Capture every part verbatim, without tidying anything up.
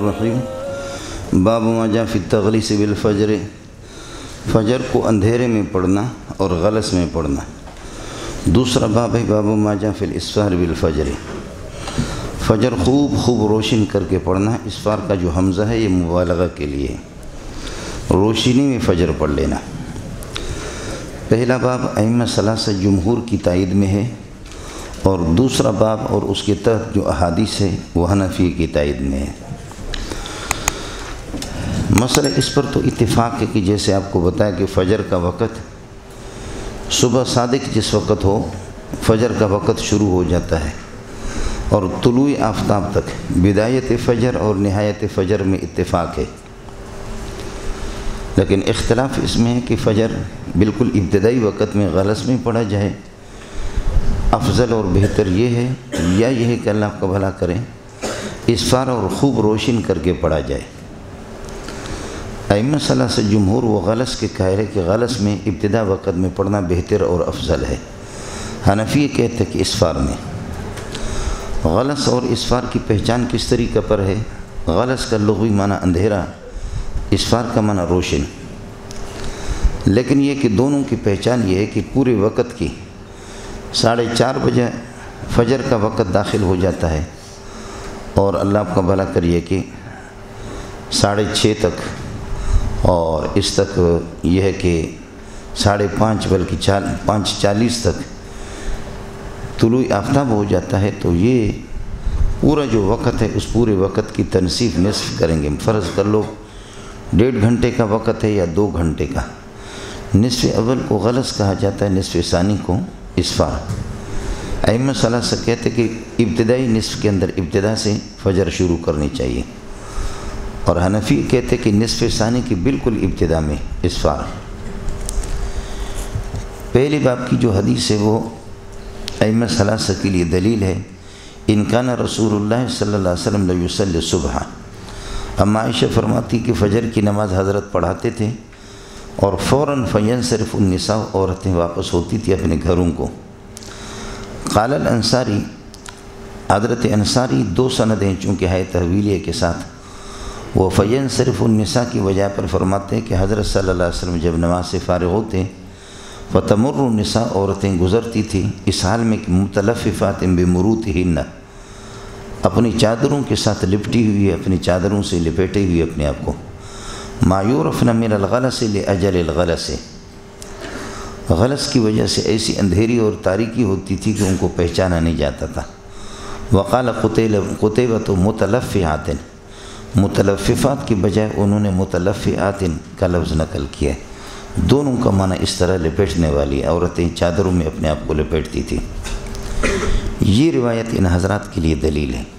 الرحیم باب ما جاء فی التغلیس بالفجر، فجر کو اندھیرے میں پڑھنا اور غلس میں پڑھنا۔ دوسرا باب ہے باب ما جاء فی الاسفار بالفجر، فجر خوب خوب روشن کر کے پڑھنا۔ اسفار کا جو حمزہ ہے یہ مبالغہ کے لیے، روشنی میں فجر پڑھ لینا۔ پہلا باب ائمہ ثلاثہ جمہور کی تائید میں ہے، اور دوسرا باب اور اس کے تحت جو احادیث ہے وہ حنفی کی تائید میں ہے۔ مسئلہ اس پر تو اتفاق ہے کہ جیسے آپ کو بتایا کہ فجر کا وقت صبح صادق جس وقت ہو فجر کا وقت شروع ہو جاتا ہے، اور طلوع آفتاب تک بدایت فجر اور نہایت فجر میں اتفاق ہے، لیکن اختلاف اس میں ہے کہ فجر بالکل ابتدائی وقت میں غلس میں پڑھا جائے افضل اور بہتر یہ ہے، یا یہ ہے کہ اللہ آپ کا بھلا کرے اسفار اور خوب روشن کر کے پڑھا جائے۔ ائمہ ثلاثہ جمہور وہ غلس کے قائل ہے کہ غلس میں ابتدا وقت میں پڑھنا بہتر اور افضل ہے۔ حنفی کہتے ہیں کہ اسفار میں۔ غلس اور اسفار کی پہچان کس طریقہ پر ہے؟ غلس کا لغوی معنی اندھیرا، اسفار کا معنی روشن، لیکن یہ کہ دونوں کی پہچان یہ ہے کہ پورے وقت کی ساڑھے چار بجے فجر کا وقت داخل ہو جاتا ہے، اور اللہ آپ کا بھلا کریے کہ ساڑھے چھ تک، اور اس تک یہ ہے کہ ساڑھے پانچ بلکہ چال پانچ چالیس تک طلوع آفتاب ہو جاتا ہے، تو یہ پورا جو وقت ہے اس پورے وقت کی تنصیف نصف کریں گے۔ فرض کر لو ڈیڑھ گھنٹے کا وقت ہے یا دو گھنٹے کا، نصف اول کو غلس کہا جاتا ہے، نصف ثانی کو اسفار۔ ائمہ ثلاثہ کہتے کہ ابتدائی نصف کے اندر ابتدا سے فجر شروع کرنی چاہیے، اور حنفی کہتے کہ نصف ثانی کی بالکل ابتدا میں اسفار۔ پہلی باب کی جو حدیث ہے وہ ائمہ ثلاثہ کے لیے دلیل ہے۔ ان کان رسول اللہ صلی اللہ علیہ وسلم لیصلی الصبح، اما عائشہ فرماتی کہ فجر کی نماز حضرت پڑھاتے تھے اور فوراً فینصرف النساء، عورتیں واپس ہوتی تھی اپنے گھروں کو۔ قال الانصاری، حضرت انصاری دو سندیں چونکہ ہے تحویلیہ کے ساتھ، وہ فینصرف النساء کی وجہ پر فرماتے ہیں کہ حضرت صلی اللہ علیہ وسلم جب نماز سے فارغ ہوتے فتمر النساء، عورتیں گزرتی تھیں اس حال میں کہ متلففات بمروطہن، اپنی چادروں کے ساتھ لپٹی ہوئی، اپنی چادروں سے لپیٹے ہوئی اپنے آپ کو، ما یعرفن من الغلس لاجل الغلس، غلس کی وجہ سے ایسی اندھیری اور تاریکی ہوتی تھی کہ ان کو پہچانا نہیں جاتا تھا۔ وقال قتیبۃ متلفعات، متلففات کی بجائے انہوں نے متلفعات کا لفظ نقل کیا ہے، دونوں کا معنی اس طرح لپیٹنے والی، عورتیں چادروں میں اپنے آپ کو لپیٹتی تھیں۔ یہ روایت ان حضرات کے لیے دلیل ہے۔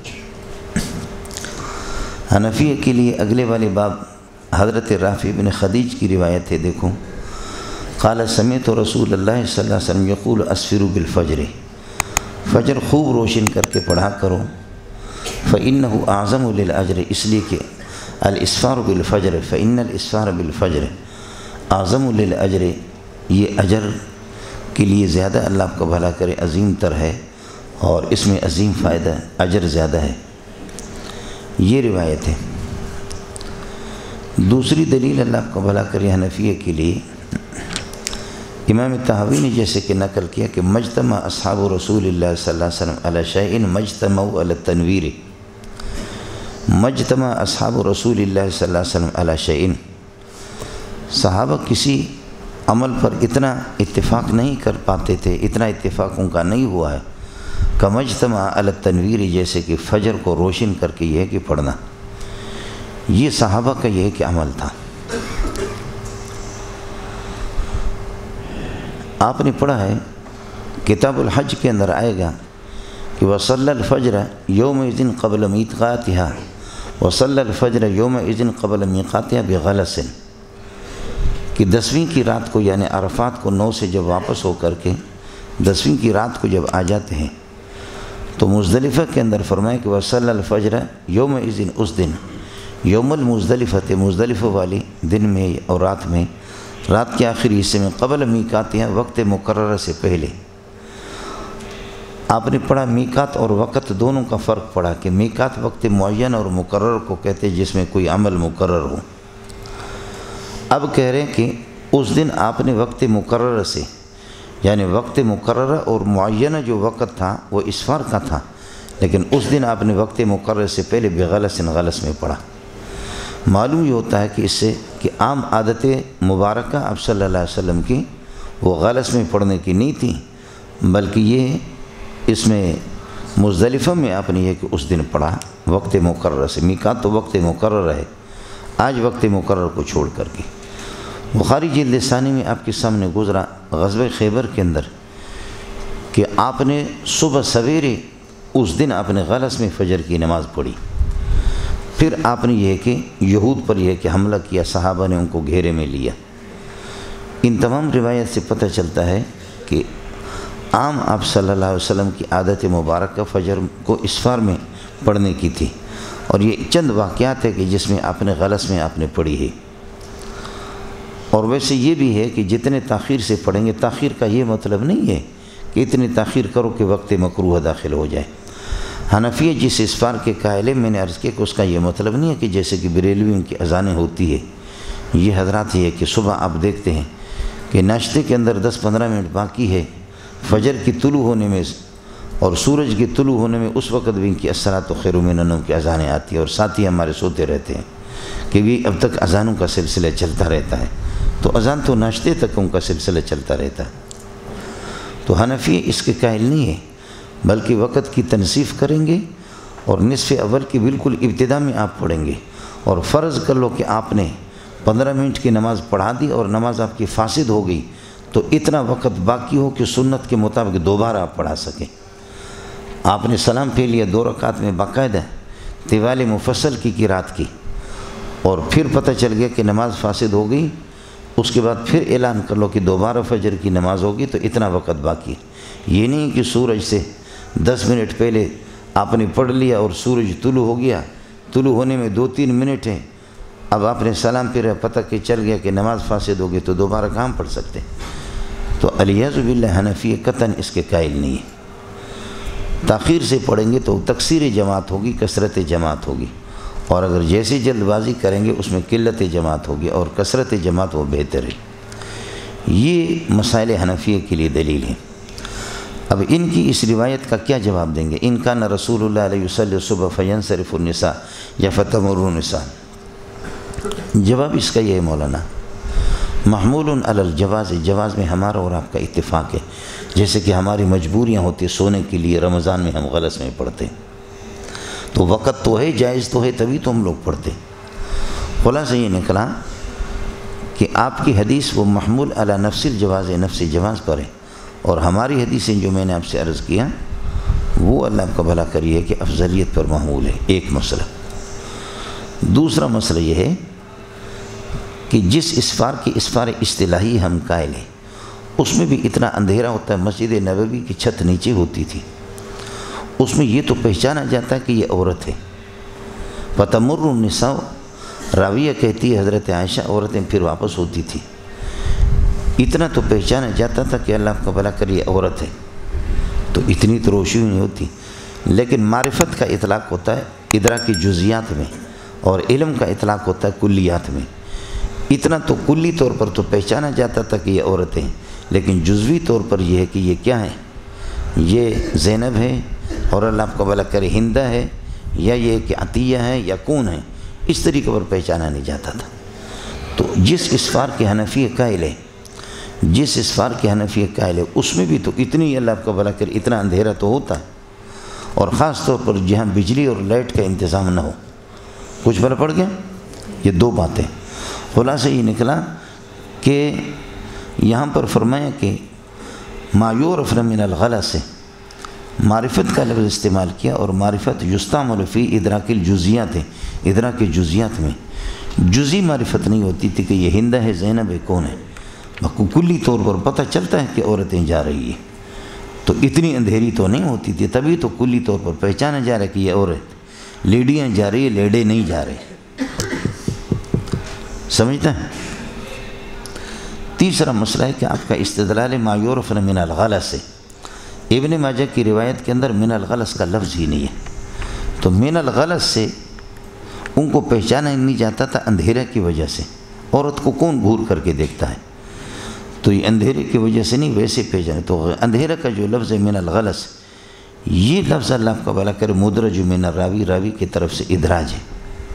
حنفیہ کے لیے اگلے والے باب حضرت رافع بن خدیج کی روایت ہے، دیکھو قال سمعت رسول اللہ صلی اللہ علیہ وسلم یقول اسفروا بالفجر، فجر خوب روشن کر کے پڑھا کرو، فإنه اعظم للأجر، اس لیے کہ الاسفار بالفجر فإن الاسفار بالفجر اعظم للأجر، یہ اجر کے لیے زیادہ اللہ آپ کا بھلا کرے عظیم تر ہے، اور اس میں عظیم فائدہ اجر زیادہ ہے۔ یہ روایت ہے۔ دوسری دلیل اللہ آپ کا بھلا کرے حنفیہ کے لیے، امام طحاوی نے جیسے کہ نقل کیا کہ مجتمع اصحاب رسول اللہ صلی اللہ علیہ وسلم علی شیء مجتمعوا علی التنویر، مجتمع اصحاب رسول اللہ صلی اللہ علیہ وسلم علی شیء، صحابہ کسی عمل پر اتنا اتفاق نہیں کر پاتے تھے، اتنا اتفاق ان کا نہیں ہوا ہے کمجتمع علی التنویر، جیسے کہ فجر کو روشن کر کے یہ ہے کہ پڑھنا، یہ صحابہ کا یہ کہ عمل تھا۔ آپ نے پڑھا ہے کتاب الحج کے اندر آئے گا کہ وصلی الفجر یومئذ قبل میقاتها، وصلی الفجر یومئذ قبل میقاتها بغلس، کہ دسویں کی رات کو یعنی عرفات کو نو سے جب واپس ہو کر کے دسویں کی رات کو جب آ جاتے ہیں تو مزدلفہ کے اندر فرمایا کہ وصلی الفجر یومئذ، اس دن یوم المزدلفہ، مزدلفہ والی دن میں اور رات میں، رات کے آخری حصے میں قبل میقاتها، وقت مقررہ سے پہلے، آپ نے پڑھا میقات اور وقت دونوں کا فرق پڑا کہ میقات وقت معین اور مقرر کو کہتے جس میں کوئی عمل مقرر ہو۔ اب کہہ رہے ہیں کہ اس دن آپ نے وقت مقرر سے، یعنی وقت مقررہ اور معینہ جو وقت تھا وہ اسفار کا تھا، لیکن اس دن آپ نے وقت مقرر سے پہلے بغلس غلس میں پڑھا۔ معلوم یہ ہوتا ہے کہ اس سے کہ عام عادت مبارکہ اب صلی اللہ علیہ وسلم کی وہ غلس میں پڑھنے کی نہیں تھی، بلکہ یہ اس میں مزدلفہ میں آپ نے یہ کہ اس دن پڑھا وقت مقرر سے۔ میقات تو وقت مقرر ہے، آج وقت مقرر کو چھوڑ کر کے۔ بخاری جلد ثانی میں آپ کے سامنے گزرا غزوہ خیبر کے اندر کہ آپ نے صبح سویرے اس دن آپ نے غلس میں فجر کی نماز پڑھی، پھر آپ نے یہ کہ یہود پر یہ کہ حملہ کیا، صحابہ نے ان کو گھیرے میں لیا۔ ان تمام روایت سے پتہ چلتا ہے کہ عام آپ صلی اللہ علیہ وسلم کی عادت مبارکہ فجر کو اسفار میں پڑھنے کی تھی، اور یہ چند واقعات ہے کہ جس میں آپ نے غلس میں آپ نے پڑھی ہے۔ اور ویسے یہ بھی ہے کہ جتنے تاخیر سے پڑھیں گے، تاخیر کا یہ مطلب نہیں ہے کہ اتنی تاخیر کرو کہ وقت مکروہ داخل ہو جائے۔ حنفیہ جس اسفار کے قائل ہیں، میں نے عرض کیا کہ اس کا یہ مطلب نہیں ہے کہ جیسے کہ بریلوی ان کی اذانیں ہوتی ہے، یہ حضرات یہ کہ صبح آپ دیکھتے ہیں کہ ناشتے کے اندر دس پندرہ منٹ باقی ہے فجر کی طلوع ہونے میں، اور سورج کی طلوع ہونے میں اس وقت بھی ان کی الصلاۃ خیر من النوم کی اذانیں آتی ہیں، اور ساتھ ہی ہمارے سوتے رہتے ہیں کہ بھی اب تک اذانوں کا سلسلہ چلتا رہتا ہے۔ تو اذان تو ناشتے تک ان کا سلسلہ چلتا رہتا ہے۔ تو حنفی اس کے قائل نہیں ہے، بلکہ وقت کی تنصیف کریں گے اور نصف اول کی بالکل ابتدا میں آپ پڑھیں گے، اور فرض کر لو کہ آپ نے پندرہ منٹ کی نماز پڑھا دی اور نماز آپ کی فاسد ہو گئی، تو اتنا وقت باقی ہو کہ سنت کے مطابق دوبارہ آپ پڑھا سکیں۔ آپ نے سلام پھیر لیا دو رکعت میں باقاعدہ طوال مفصل کی قرات کی، اور پھر پتہ چل گیا کہ نماز فاسد ہو گئی، اس کے بعد پھر اعلان کر لو کہ دوبارہ فجر کی نماز ہوگی، تو اتنا وقت باقی ہے۔ یہ نہیں کہ سورج سے دس منٹ پہلے آپ نے پڑھ لیا اور سورج طلوع ہو گیا، طلوع ہونے میں دو تین منٹ ہیں، اب آپ نے سلام پھر پتہ کہ چل گیا کہ نماز فاسد ہوگی، تو دوبارہ کہاں پڑھ سکتے؟ تو الیاذ باللہ حنفی قطعاً اس کے قائل نہیں ہے۔ تاخیر سے پڑھیں گے تو تکثیر جماعت ہوگی، کثرت جماعت ہوگی، اور اگر جیسی جلد بازی کریں گے اس میں قلت جماعت ہوگی، اور کثرت جماعت وہ بہتر ہے۔ یہ مسائل حنفیہ کے لیے دلیل ہے۔ اب ان کی اس روایت کا کیا جواب دیں گے؟ ان کان رسول اللہ علیہ وسلم صبح فینصرف النساء یا فتمر النساء، جواب اس کا یہ ہے مولانا محمول علی الجواز، جواز میں ہمارا اور آپ کا اتفاق ہے۔ جیسے کہ ہماری مجبوریاں ہوتی سونے کے لیے، رمضان میں ہم غلس میں پڑھتے ہیں، تو وقت تو ہے، جائز تو ہے، تبھی تو ہم لوگ پڑھتے۔ خلاصہ یہ نکلا کہ آپ کی حدیث وہ محمول علی نفس الجواز، نفس جواز پر ہے، اور ہماری حدیثیں جو میں نے آپ سے عرض کیا وہ اللہ آپ کا بھلا کریے کہ افضلیت پر محمول ہے۔ ایک مسئلہ۔ دوسرا مسئلہ یہ ہے کہ جس اسفار کی اسفار اصطلاحی ہم قائل ہیں، اس میں بھی اتنا اندھیرا ہوتا ہے، مسجد نبوی کی چھت نیچے ہوتی تھی، اس میں یہ تو پہچانا جاتا ہے کہ یہ عورت ہے۔ فتمر النساء، راویہ کہتی ہے حضرت عائشہ عورتیں پھر واپس ہوتی تھی، اتنا تو پہچانا جاتا تھا کہ اللہ کا بھلا کر یہ عورت ہے، تو اتنی تو روشنی نہیں ہوتی۔ لیکن معرفت کا اطلاق ہوتا ہے ادراک جزیات میں، اور علم کا اطلاق ہوتا ہے کلیات میں۔ اتنا تو کلی طور پر تو پہچانا جاتا تھا کہ یہ عورتیں، لیکن جزوی طور پر یہ ہے کہ یہ کیا ہے، یہ زینب ہے، اور اللہ آپ کا بھلا کرے ہندہ ہے، یا یہ کہ عطیہ ہے، یا کون ہے، اس طریقے پر پہچانا نہیں جاتا تھا۔ تو جس اسفار کے حنفی قائل ہے، جس اسفار کے حنفی قائل ہے، اس میں بھی تو اتنی اللہ آپ کا بھلا کرے اتنا اندھیرا تو ہوتا ہے، اور خاص طور پر جہاں بجلی اور لائٹ کا انتظام نہ ہو۔ کچھ بڑا پڑ گیا؟ یہ دو باتیں۔ خلاصہ یہ نکلا کہ یہاں پر فرمایا کہ ما یعرف من الغلس سے معرفت کا لفظ استعمال کیا، اور معرفت یستعمل فی ادراک الجزیات ہے، ادراک جزیات میں جزی معرفت نہیں ہوتی تھی کہ یہ ہندہ ہے، زینب ہے، کون ہے، کلی طور پر پتہ چلتا ہے کہ عورتیں جا رہی ہیں، تو اتنی اندھیری تو نہیں ہوتی تھی، تبھی تو کلی طور پر پہچانا جا رہا ہے کہ یہ عورت، لیڈیاں جا رہی ہے، لیڈے نہیں جا رہے۔ سمجھتا ہے؟ تیسرا مسئلہ ہے کہ آپ کا استدلال ما یعرف من الغلس سے، ابن ماجہ کی روایت کے اندر من الغلس کا لفظ ہی نہیں ہے، تو من الغلس سے ان کو پہچانا نہیں جاتا تھا اندھیرے کی وجہ سے۔ عورت کو کون گھور کر کے دیکھتا ہے؟ تو یہ اندھیرے کی وجہ سے نہیں، ویسے پہچانے۔ تو اندھیرے کا جو لفظ ہے من الغلس، یہ لفظ اللہ آپ کا بھلا کرے مدرج من الراوی، راوی کی طرف سے ادراج ہے۔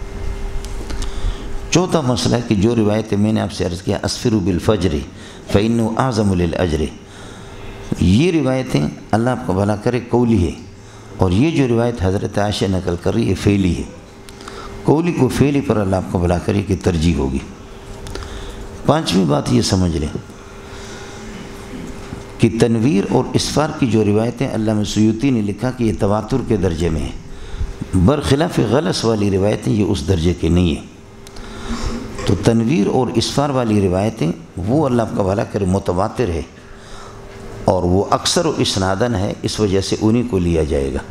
چوتھا مسئلہ ہے کہ جو روایت میں نے آپ سے عرض کیا اسفروا بالفجر فإنه اعظم للأجر، یہ روایتیں اللہ آپ کو بھلا کرے قولی ہے، اور یہ جو روایت حضرت عائشہ نقل کر رہی ہے فعلی ہے۔ قولی کو فعلی پر اللہ آپ کو بھلا کرے کہ ترجیح ہوگی۔ پانچویں بات یہ سمجھ لیں کہ تنویر اور اسفار کی جو روایتیں علامہ سیوطی نے لکھا کہ یہ تواتر کے درجے میں ہیں، برخلاف غلس والی روایتیں یہ اس درجے کے نہیں ہیں۔ تو تنویر اور اسفار والی روایتیں وہ اللہ آپ کا بھلا کرے متواتر ہے، اور وہ اکثر و اسنادن ہے، اس وجہ سے انہی کو لیا جائے گا۔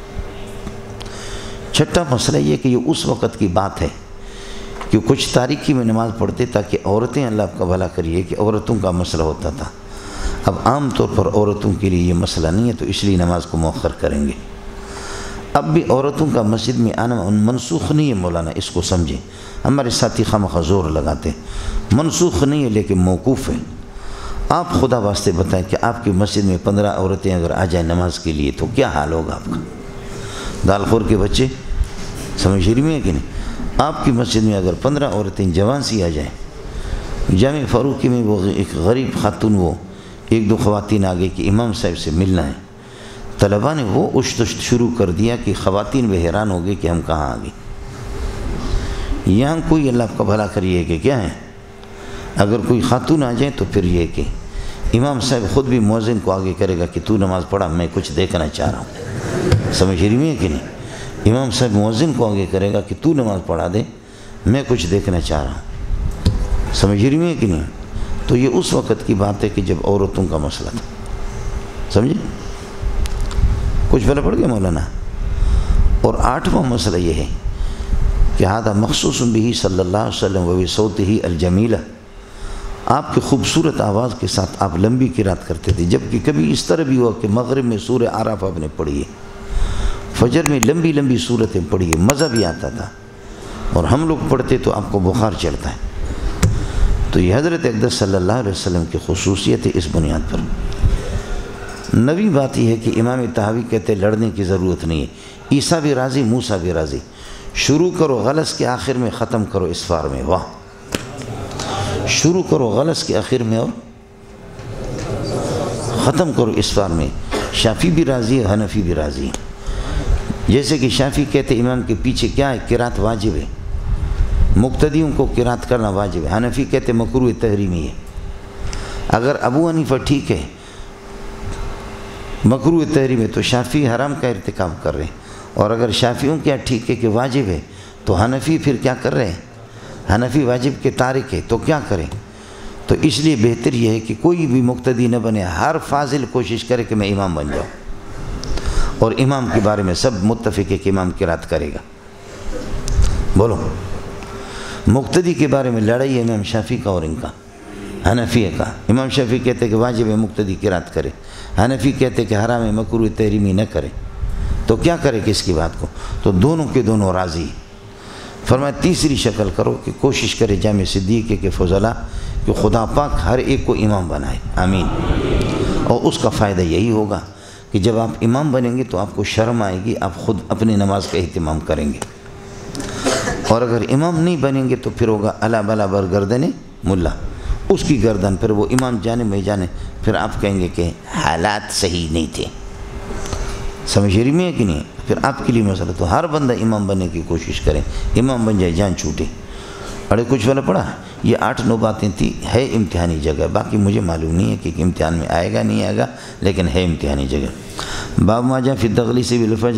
چھٹا مسئلہ یہ کہ یہ اس وقت کی بات ہے کہ کچھ تاریکی میں نماز پڑھتے تاکہ عورتیں اللہ آپ کا بھلا کریے کہ عورتوں کا مسئلہ ہوتا تھا۔ اب عام طور پر عورتوں کے لیے یہ مسئلہ نہیں ہے، تو اس لیے نماز کو مؤخر کریں گے۔ اب بھی عورتوں کا مسجد میں آنا منسوخ نہیں ہے مولانا، اس کو سمجھیں۔ ہمارے ساتھی خواہ زور لگاتے ہیں، منسوخ نہیں ہے لیکن موقوف ہے۔ آپ خدا واسطے بتائیں کہ آپ کی مسجد میں پندرہ عورتیں اگر آ جائیں نماز کے لیے تو کیا حال ہوگا آپ کا؟ دال خور کے بچے سمجھ رہی میں ہے کہ نہیں؟ آپ کی مسجد میں اگر پندرہ عورتیں جوان سی آ جائیں، جامع فاروقی میں وہ ایک غریب خاتون، وہ ایک دو خواتین آگے کہ امام صاحب سے ملنا ہے، طلباء نے وہ اشت اشت شروع کر دیا کہ خواتین بھی حیران ہو گئی کہ ہم کہاں آ گئے۔ یہاں کوئی اللہ آپ کا بھلا کریے کہ کیا ہے، اگر کوئی خاتون آ جائے تو پھر یہ کہ امام صاحب خود بھی مؤذن کو آگے کرے گا کہ تو نماز پڑھا، میں کچھ دیکھنا چاہ رہا ہوں۔ سمجھ رہی میں ہے کہ نہیں؟ امام صاحب مؤذن کو آگے کرے گا کہ تو نماز پڑھا دے، میں کچھ دیکھنا چاہ رہا ہوں۔ سمجھ رہی میں ہے کہ نہیں؟ تو یہ اس وقت کی بات ہے کہ جب عورتوں کا مسئلہ تھا۔ سمجھے؟ کچھ پہلے پڑھ گیا مولانا؟ اور آٹھواں مسئلہ یہ ہے کہ ہذا مخصوص بہ صلی اللہ علیہ وسلم و بصوتہ الجمیلہ، آپ کی خوبصورت آواز کے ساتھ آپ لمبی قرات کرتے تھے، جبکہ کبھی اس طرح بھی ہوا کہ مغرب میں سورہ اعراف آپ نے پڑھی ہے، فجر میں لمبی لمبی صورتیں پڑھی ہے، مزہ بھی آتا تھا، اور ہم لوگ پڑھتے تو آپ کو بخار چڑھتا ہے۔ تو یہ حضرت اقدس صلی اللہ علیہ وسلم کی خصوصیت ہے اس بنیاد پر۔ نویں بات یہ ہے کہ امام طحاوی کہتے لڑنے کی ضرورت نہیں ہے، عیسیٰ بھی راضی، موسیٰ بھی راضی، شروع کرو غلس کے آخر میں، ختم کرو اسفار میں۔ واہ، شروع کرو غلس کے آخر میں اور ختم کرو اسفار میں۔ شافعی بھی راضی ہے، حنفی بھی راضی ہے۔ جیسے کہ شافعی کہتے امام کے پیچھے کیا ہے، قرات واجب ہے، مقتدیوں کو قرات کرنا واجب ہے۔ حنفی کہتے مکروہ تحریمی ہے۔ اگر ابو حنیفہ ٹھیک ہے مکروہ تحریم ہے تو شافعی حرام کا ارتکاب کر رہے ہیں، اور اگر شافعیوں کیا ٹھیک ہے کہ واجب ہے تو حنفی پھر کیا کر رہے ہیں، حنفی واجب کے تارک ہے تو کیا کریں؟ تو اس لیے بہتر یہ ہے کہ کوئی بھی مقتدی نہ بنے، ہر فاضل کوشش کرے کہ میں امام بن جاؤں، اور امام کے بارے میں سب متفق ہے کہ امام قرات کرے گا۔ بولو، مقتدی کے بارے میں لڑائی ہے امام شافعی کا اور ان کا حنفی کا۔ امام شافعی کہتے کہ واجب ہے مقتدی قرات کرے، حنفی کہتے کہ حرام ہے مکروہ تحریمی نہ کرے، تو کیا کرے کس کی بات کو؟ تو دونوں کے دونوں راضی۔ فرمایا تیسری شکل کرو کہ کوشش کرے جامع صدیقہ کے فضلاء کہ خدا پاک ہر ایک کو امام بنائے، آمین۔ اور اس کا فائدہ یہی ہوگا کہ جب آپ امام بنیں گے تو آپ کو شرم آئے گی، آپ خود اپنی نماز کا اہتمام کریں گے، اور اگر امام نہیں بنیں گے تو پھر ہوگا الا بلا بر گردن ملا، اس کی گردن، پھر وہ امام جانے میں جانے، پھر آپ کہیں گے کہ حالات صحیح نہیں تھے۔ سمجھ رہی میں ہے کہ نہیں؟ پھر آپ کے لیے مسئلہ۔ تو ہر بندہ امام بننے کی کوشش کرے، امام بن جائے جان چھوٹے۔ اڑے کچھ والا پڑھا، یہ آٹھ نو باتیں تھی، ہے امتحانی جگہ، باقی مجھے معلوم نہیں ہے کہ امتحان میں آئے گا نہیں آئے گا، لیکن ہے امتحانی جگہ۔ باب ما جاء فی التغلیظ بالفجر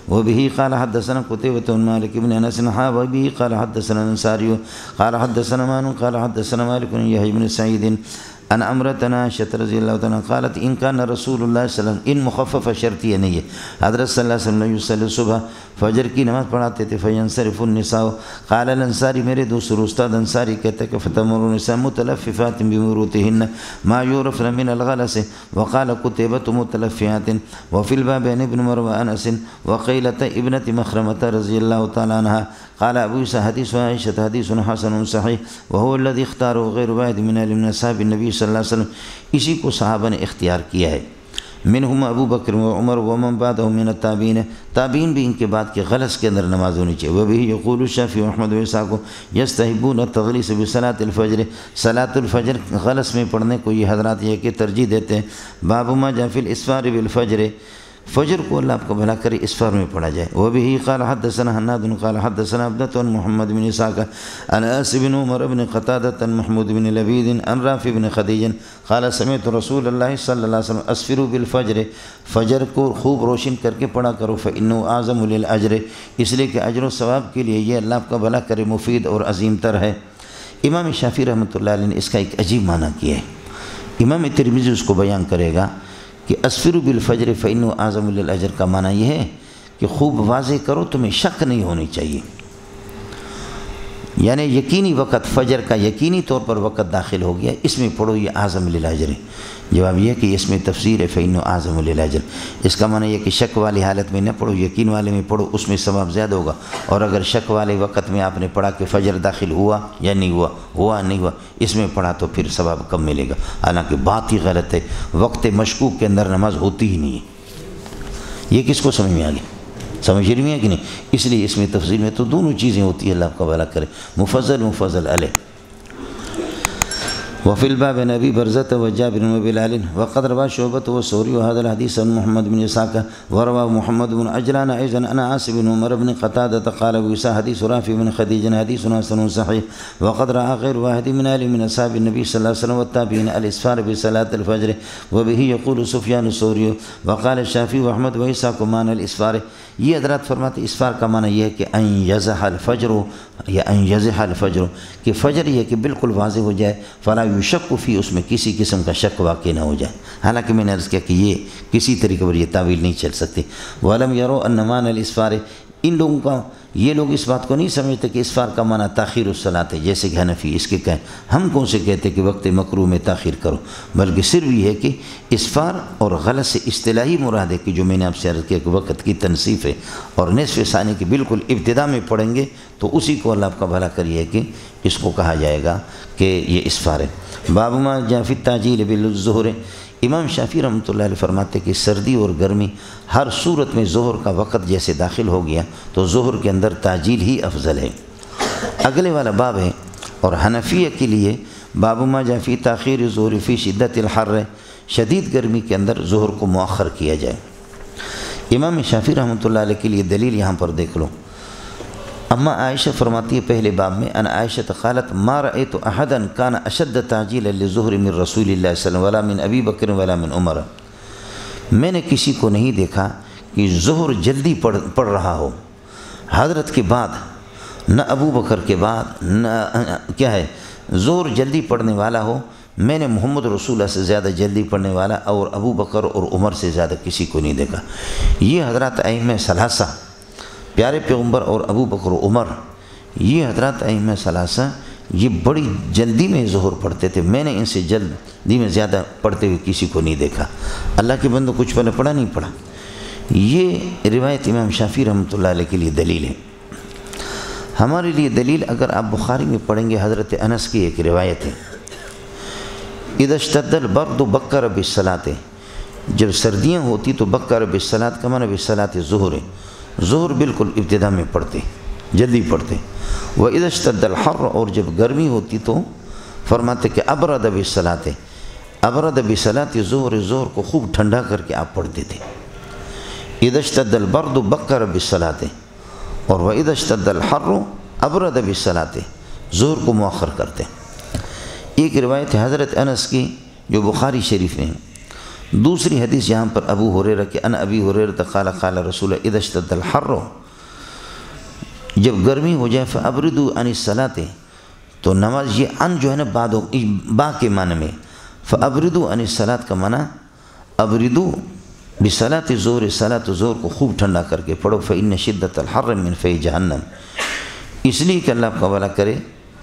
وبه قال حدثنا قتيبة بن مالك بن أنس وبه قال حدثنا الأنصاري قال حدثنا مان قال حدثنا مالك بن يحيى بن سعيد ان امرتنا عائشہ رضی اللہ تعالیٰ قالت ان کان رسول اللہ صلی اللہ علیہ وسلم ان مخفف شرطیہ نہیں ہے حضرت صلی اللہ علیہ وسلم یصلی صبح فجر کی نماز پڑھاتے تھے فینصرف النساء قال الانصاری میرے دوسرے استاد انصاری کہتے کہ فتمر النساء متلففات بمروتهن ما يعرفن من الغلس وقال قتيبة متلفعات وفي الباب عن ابن عمر وانس وقيلة ابنة مخرمة رضی اللہ تعالیٰ عنها قال ابو عیسیٰ حدیث عائشہ حدیث حسن صحیح وهو الذي اختاره غير واحد من من اصحاب النبی صلی اللہ علیہ وسلم اسی کو صحابہ نے اختیار کیا ہے منہم ابو بکر و عمر ومن بعدهم من التابعین تابعین بھی ان کے بعد کے غلس کے اندر نماز ہونی چاہیے وہ بھی یقول الشافعی احمد و اسحاق یستحبون التغلیس بصلاۃ الفجر صلاۃ الفجر غلس میں پڑھنے کو یہ حضرات یہ کہ ترجیح دیتے ہیں باب ما جاء فی الاسفار بالفجر فجر کو اللہ آپ کو بھلا کرے اسفار میں پڑھا جائے وہ بھی قال حدثنا حناد قال حدثنا عبدة محمد بن اسحاق عن انس بن عمر بن قتادة محمود بن لبید عن رافع بن خدیج قال سمعت رسول اللہ صلی اللہ علیہ وسلم اسفروا بالفجر فجر کو خوب روشن کر کے پڑھا کرو فانه اعظم للاجر اس لیے کہ اجر و ثواب کے لیے یہ اللہ آپ کا بھلا کرے مفید اور عظیم تر ہے امام شافعی رحمۃ اللہ علیہ نے اس کا ایک عجیب معنی کیا ہے امام ترمذی اس کو بیان کرے گا کہ اسفروا بالفجر فإنه اعظم للاجر کا معنی یہ ہے کہ خوب واضح کرو تمہیں شک نہیں ہونی چاہیے یعنی یقینی وقت فجر کا یقینی طور پر وقت داخل ہو گیا اس میں پڑھو یہ اعظم للاجر ہے جواب یہ ہے کہ اس میں تفسیر ہے فإنه اعظم للاجر اس کا معنی یہ کہ شک والی حالت میں نہ پڑھو یقین والے میں پڑھو اس میں ثواب زیادہ ہوگا اور اگر شک والے وقت میں آپ نے پڑھا کہ فجر داخل ہوا یا نہیں ہوا ہوا نہیں ہوا اس میں پڑھا تو پھر ثواب کم ملے گا حالانکہ بات ہی غلط ہے وقت مشکوک کے اندر نماز ہوتی ہی نہیں ہے یہ کس کو سمجھ میں آ گئی سمجھ رہی ہے کہ نہیں اس لیے اس میں تفصیل میں تو دونوں چیزیں ہوتی ہیں اللہ آپ کا بھلا کرے مفضل مفضل علیہ وفي الباب عن ابي برزة وجابر وبلال وقد روى شعبة والثوري وهذا الحديث عن محمد بن اسحاق وروى محمد بن عجلان ايضا عن عاصم بن عمر بن قتادة قال ويسا حديث رافع بن خديج حديث حسن صحيح وقد راى غير واحد من اهل من اصحاب النبي صلى الله عليه وسلم والتابعين الاسفار بصلاة الفجر وبه يقول سفيان الثوري وقال الشافعي واحمد واسحاق معنى الاسفار یہ حضرات فرماتے اسفار کا معنی یہ ہے کہ ان یزح الفجر یا ان یزح الفجر کہ فجر یہ کہ بالکل واضح ہو جائے فلا یشک فی اس میں کسی قسم کا شک واقع نہ ہو جائے حالانکہ میں نے عرض کیا کہ یہ کسی طریقے پر یہ تعویل نہیں چل سکتی وَلَمْ يَرَوْا أَنَّ مَعْنَى الْإِسْفَارِ ان لوگوں کا یہ لوگ اس بات کو نہیں سمجھتے کہ اسفار کا معنی تاخیر الصلاۃ ہے جیسے کہ حنفی اس کے کہیں ہم کون سے کہتے کہ وقت مکروہ میں تاخیر کرو بلکہ صرف یہ ہے کہ اسفار اور غلط سے اصطلاحی مراد ہے کہ جو میں نے آپ سے عرض کیا کہ وقت کی تنصیف ہے اور نصف ثانی کی بالکل ابتدا میں پڑھیں گے تو اسی کو اللہ آپ کا بھلا کریے کہ اس کو کہا جائے گا کہ یہ اسفار ہے باب ما جاء فی التعجیل بالظہر امام شافعی رحمۃ اللہ علیہ فرماتے کہ سردی اور گرمی ہر صورت میں ظہر کا وقت جیسے داخل ہو گیا تو ظہر کے اندر تعجیل ہی افضل ہے اگلے والا باب ہے اور حنفیہ کے لیے باب ما جاء فی تاخیر ظہر فی شدت الحر شدید گرمی کے اندر ظہر کو مؤخر کیا جائے امام شافعی رحمۃ اللہ علیہ کے لیے دلیل یہاں پر دیکھ لو اما عائشہ فرماتی ہے پہلے باب میں ان عائشہ قالت ما رأيت احدا كان اشد تعجیلا للظہر من رسول اللہ صلی اللہ علیہ وسلم ولا من ابی بکر ولا من عمر میں نے کسی کو نہیں دیکھا کہ ظہر جلدی پڑھ پڑھ رہا ہو حضرت کے بعد نہ ابو بکر کے بعد نہ کیا ہے ظہر جلدی پڑھنے والا ہو میں نے محمد رسول اللہ سے زیادہ جلدی پڑھنے والا اور ابو بکر اور عمر سے زیادہ کسی کو نہیں دیکھا یہ حضرات ائمہ ثلاثہ پیارے پیغمبر اور ابو بکر و عمر یہ حضرات ائمہ ثلاثہ یہ بڑی جلدی میں ظہر پڑھتے تھے میں نے ان سے جلدی میں زیادہ پڑھتے ہوئے کسی کو نہیں دیکھا اللہ کے بندوں کچھ پہلے پڑھا نہیں پڑھا یہ روایت امام شافعی رحمۃ اللہ علیہ کے لیے دلیل ہے ہمارے لیے دلیل اگر آپ بخاری میں پڑھیں گے حضرت انس کی ایک روایت ہے اذا اشتد البرد بکر بالصلاۃ جب سردیاں ہوتی تو بکر بالصلاۃ کا معنی بالصلاۃ ظہر ہے ظہر بالکل ابتدا میں پڑھتے جلدی پڑھتے وَإِذَا اشْتَدَّ الْحَرُّ اور جب گرمی ہوتی تو فرماتے کہ ابرد بالصلاۃ ابرد بالصلاۃ ظہر ظہر کو خوب ٹھنڈا کر کے آپ پڑھتے تھے اذا اشتد البرد بکر بالصلاۃ اور وَإِذَا اشْتَدَّ الْحَرُّ ابرد بالصلاۃ ظہر کو مؤخر کرتے ایک روایت حضرت انس کی جو بخاری شریف میں ہے دوسری حدیث یہاں پر ابو ہریرہ کہ ان ابی ہریرہ قال قال رسول اذا اشتد الحر، جب گرمی ہو جائے فابردوا عن الصلاۃ، تو نماز یہ ان جو ہے نا بعد با کے معنی میں، فابردوا عن الصلاۃ کا معنی ابردو بصلاۃ الظہر، صلاۃ الظہر کو خوب ٹھنڈا کر کے پڑھو، فإن شدۃ الحر من فی جہنم، اس لیے کہ اللہ کا والا کرے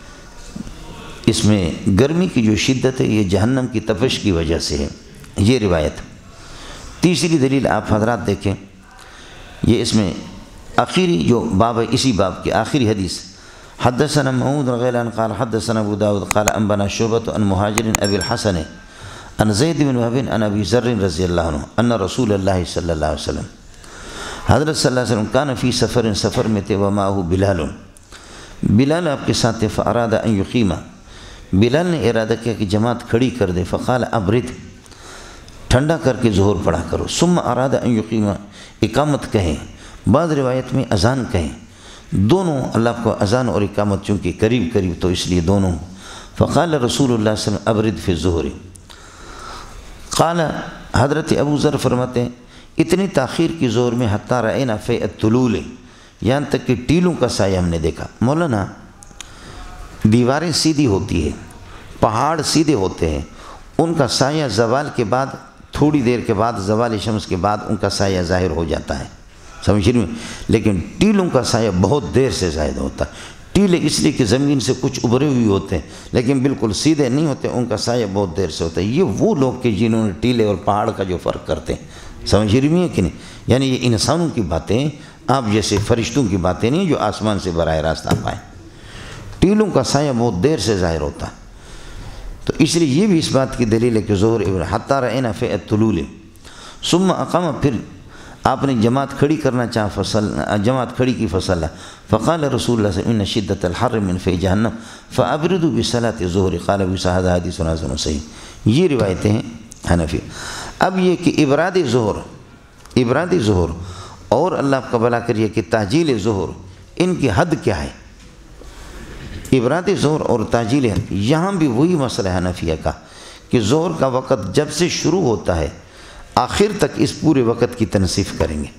اس میں گرمی کی جو شدت ہے یہ جہنم کی تپش کی وجہ سے ہے، یہ روایت۔ تیسری دلیل آپ حضرات دیکھیں، یہ اس میں آخری جو باب ہے اسی باب کی آخری حدیث، حدثنا محمود بن غیلان قال حدثنا ابو داود قال انبانا شعبۃ عن مہاجر ابی الحسن عن زید بن وہب عن ابی ذر رضی اللہ عنہ ان رسول اللہ صلی اللہ علیہ وسلم، حضرت صلی اللہ علیہ وسلم کان فی سفر، سفر میں تھے، ومعہ بلال، بلال آپ کے ساتھ تھے، فاراد ان یقیما، بلال نے ارادہ کیا کہ جماعت کھڑی کر دے، فقال ابرد، ٹھنڈا کر کے ظہر پڑھا کرو، ثم اراد ان یقیما، اقامت کہیں، بعض روایت میں اذان کہیں، دونوں اللہ کو اذان اور اقامت چونکہ قریب قریب تو اس لیے دونوں، فقال رسول اللہ صلی اللہ علیہ وسلم ابرد فی الظہر، قال حضرت ابو ذر فرماتے ہیں اتنی تاخیر کی ظہر میں حتی رأینا فی الطلول، یہاں تک کہ ٹیلوں کا سایہ ہم نے دیکھا۔ مولانا دیواریں سیدھی ہوتی ہے، پہاڑ سیدھے ہوتے ہیں، ان کا سایہ زوال کے بعد تھوڑی دیر کے بعد، زوال شمس کے بعد ان کا سایہ ظاہر ہو جاتا ہے، سمجھ رہے ہیں، لیکن ٹیلوں کا سایہ بہت دیر سے ظاہر ہوتا ہے۔ ٹیلے اس لیے کہ زمین سے کچھ ابھرے ہوئے ہوتے ہیں لیکن بالکل سیدھے نہیں ہوتے، ان کا سایہ بہت دیر سے ہوتا ہے۔ یہ وہ لوگ کہ جنہوں نے ٹیلے اور پہاڑ کا جو فرق کرتے ہیں، سمجھ رہی ہیں کہ نہیں، یعنی یہ انسانوں کی باتیں، آپ جیسے فرشتوں کی باتیں نہیں جو آسمان سے براہ راست آ پائیں۔ ٹیلوں کا سایہ بہت دیر سے ظاہر ہوتا ہے، تو اس لیے یہ بھی اس بات کی دلیل ہے کہ ظہر حتی رأینا فی الطلول، ثم اقام، پھر آپ نے جماعت کھڑی کرنا چاہا، فصل جماعت کھڑی کی فصل، فقال رسول اللہ صلی اللہ علیہ وسلم ان شدۃ الحر من فی جہنم فابردوا بصلاۃ الظہر، قال ابو سعد حدیث حسن صحیح۔ یہ روایتیں ہیں حنفی۔ اب یہ کہ ابراد ظہر، ابراد ظہر اور اللہ کا بھلا کریے کہ تاجیل ظہر، ان کی حد کیا ہے؟ ابراد ظہر اور تاجیل، یہاں بھی وہی مسئلہ ہے حنفیہ کا کہ ظہر کا وقت جب سے شروع ہوتا ہے آخر تک اس پورے وقت کی تنصیف کریں گے،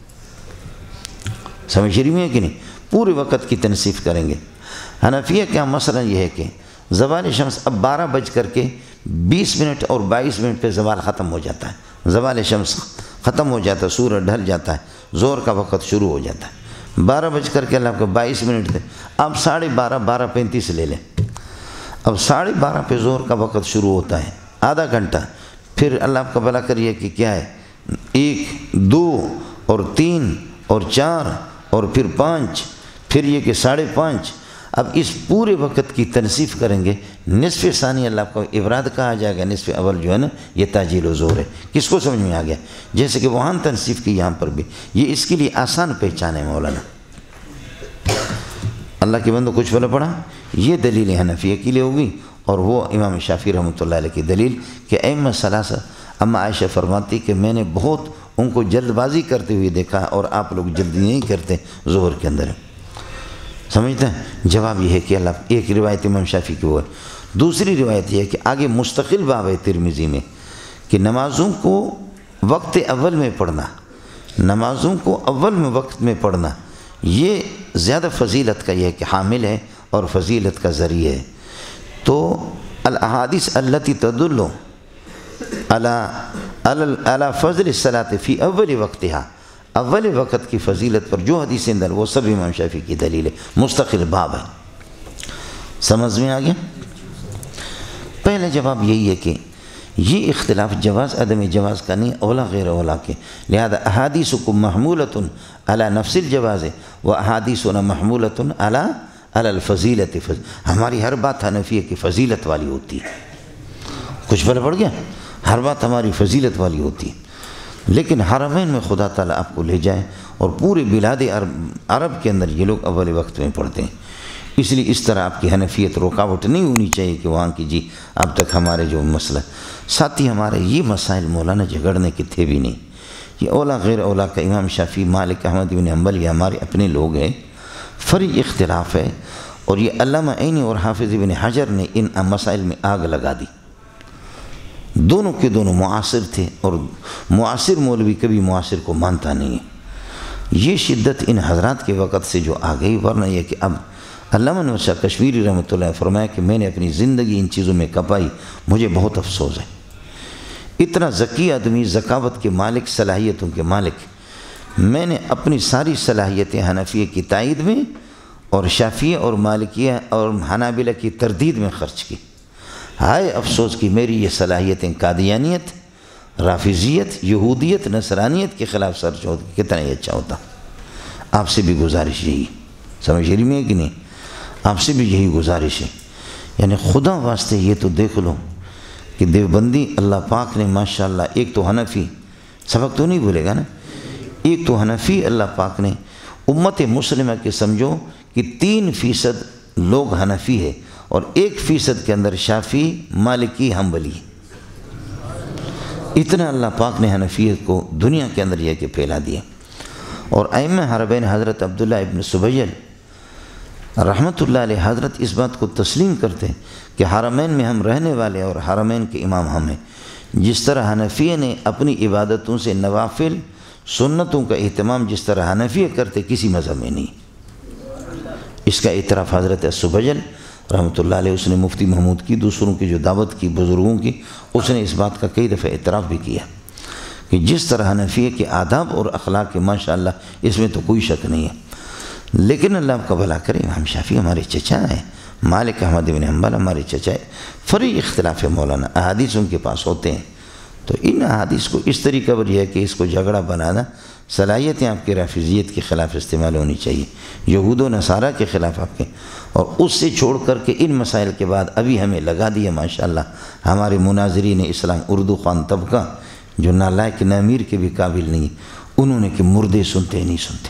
سمجھ رہی ہیں کہ نہیں، پورے وقت کی تنصیف کریں گے۔ حنفیہ کا مسئلہ یہ ہے کہ زوال شمس اب بارہ بج کر کے بیس منٹ اور بائیس منٹ پہ زوال ختم ہو جاتا ہے، زوال شمس ختم ہو جاتا ہے، سورج ڈھل جاتا ہے، ظہر کا وقت شروع ہو جاتا ہے، بارہ بج کر کے اللہ کا بائیس منٹ تھے، اب ساڑھے بارہ بارہ پینتیس لے لیں، اب ساڑھے بارہ پہ ظہر کا وقت شروع ہوتا ہے، آدھا گھنٹہ، پھر اللہ آپ کا بھلا کریے کہ کیا ہے، ایک دو اور تین اور چار اور پھر پانچ، پھر یہ کہ ساڑھے پانچ، اب اس پورے وقت کی تنصیف کریں گے۔ نصف ثانی اللہ کو ابراد کہا جائے گا، نصف اول جو ہے نا یہ تاجیل و ظہر ہے۔ کس کو سمجھ میں آ گیا؟ جیسے کہ وہاں تنصیف کی یہاں پر بھی، یہ اس کے لیے آسان پہچان ہے مولانا۔ اللہ کے بندو کچھ بلا پڑا، یہ دلیل حنفیہ کے لیے ہوگی، اور وہ امام شافعی رحمۃ اللہ علیہ کی دلیل کہ ائمہ ثلاثہ، اما عائشہ فرماتی کہ میں نے بہت ان کو جلد بازی کرتے ہوئے دیکھا اور آپ لوگ جلدی نہیں کرتے ظہر کے اندر، سمجھتے ہیں؟ جواب یہ ہے کہ اللہ، ایک روایت امام شافعی کی وہ ہے، دوسری روایت یہ ہے کہ آگے مستقل باب ہے ترمذی میں کہ نمازوں کو وقت اول میں پڑھنا، نمازوں کو اول میں وقت میں پڑھنا یہ زیادہ فضیلت کا یہ ہے کہ حامل ہے اور فضیلت کا ذریعہ ہے۔ تو الاحادیث التی تدل علی فضل الصلاۃ فی اول وقتها، اول وقت کی فضیلت پر جو حدیثیں اندر وہ سب امام شافعی کی دلیل ہے، مستقل باب ہے۔ سمجھ میں آ گیا؟ پہلے جواب یہی ہے کہ یہ اختلاف جواز عدم جواز کا نہیں، اولا غیر اولا کے، لہذا احادیثکم محمولۃ علی نفس الجواز و احادیثنا محمولۃ علی علی الفضیلت، ہماری ہر بات حنفیہ کی فضیلت والی ہوتی ہے۔ کچھ بڑا پڑ گیا؟ ہر بات ہماری فضیلت والی ہوتی ہے، لیکن حرمین میں خدا تعالیٰ آپ کو لے جائے اور پورے بلاد عرب عرب کے اندر یہ لوگ اول وقت میں پڑھتے ہیں، اس لیے اس طرح آپ کی حنفیت رکاوٹ نہیں ہونی چاہیے کہ وہاں کی جی اب تک ہمارے جو مسئلہ ساتھی ہمارے یہ مسائل مولانا جھگڑنے کے تھے بھی نہیں، یہ اولا غیر اولا کا امام شافعی، مالک، احمد بن حنبل یہ ہمارے اپنے لوگ ہیں، فرعی اختلاف ہے، اور یہ علامہ عینی اور حافظ ابن حجر نے ان مسائل میں آگ لگا دی، دونوں کے دونوں معاصر تھے، اور معاصر مولوی کبھی معاصر کو مانتا نہیں ہے۔ یہ شدت ان حضرات کے وقت سے جو آ گئی، ورنہ یہ کہ اب علامہ انور شاہ کشمیری رحمۃ اللہ فرمایا کہ میں نے اپنی زندگی ان چیزوں میں کپائی، مجھے بہت افسوس ہے۔ اتنا ذکی آدمی، ذکاوت کے مالک، صلاحیتوں کے مالک، میں نے اپنی ساری صلاحیتیں حنفیہ کی تائید میں اور شافعیہ اور مالکیہ اور حنابلہ کی تردید میں خرچ کی۔ ہائے افسوس کہ میری یہ صلاحیتیں قادیانیت، رافضیت، یہودیت، نصرانیت کے خلاف سرچ ہوتی، کتنا ہی اچھا ہوتا۔ آپ سے بھی گزارش یہی، سمجھ رہی میں کہ نہیں؟ آپ سے بھی یہی گزارش ہے، یعنی خدا واسطے یہ تو دیکھ لو کہ دیوبندی اللہ پاک نے ماشاءاللہ، ایک تو حنفی، سبق تو نہیں بھولے گا نا، ایک تو حنفی اللہ پاک نے امت مسلمہ کے سمجھو کہ تین فیصد لوگ حنفی ہے اور ایک فیصد کے اندر شافعی، مالکی، حنبلی، اتنا اللہ پاک نے حنفیت کو دنیا کے اندر یہ کہ پھیلا دیا۔ اور ائمہ حرمین حضرت عبداللہ ابن سبیل رحمۃ اللہ علیہ حضرت اس بات کو تسلیم کرتے کہ حرمین میں ہم رہنے والے اور حرمین کے امام ہم ہیں۔ جس طرح حنفیہ نے اپنی عبادتوں سے نوافل، سنتوں کا اہتمام جس طرح حنفیہ کرتے، کسی مذہب میں نہیں۔ اس کا اعتراف حضرت سبیل رحمۃ اللہ علیہ، اس نے مفتی محمود کی، دوسروں کی جو دعوت کی، بزرگوں کی، اس نے اس بات کا کئی دفعہ اعتراف بھی کیا کہ جس طرح حنفیہ کے آداب اور اخلاق کے ماشاءاللہ اس میں تو کوئی شک نہیں ہے۔ لیکن اللہ آپ کا بھلا کرے، امام شافعی ہمارے چچا ہیں، مالک احمد بن حنبل ہمارے چچا ہے، فری اختلاف ہے مولانا، احادیث ان کے پاس ہوتے ہیں، تو ان احادیث کو اس طریقہ پر یہ ہے کہ اس کو جھگڑا بنانا، صلاحیتیں آپ کی رافضیت کے خلاف استعمال ہونی چاہیے، یہود و نصارہ کے خلاف آپ کے، اور اس سے چھوڑ کر کے ان مسائل کے بعد ابھی ہمیں لگا دیا ماشاءاللہ ہمارے مناظرین اسلام اردو خوان طبقہ جو نالائق نامیر کے بھی قابل نہیں، انہوں نے کہ مردے سنتے نہیں سنتے۔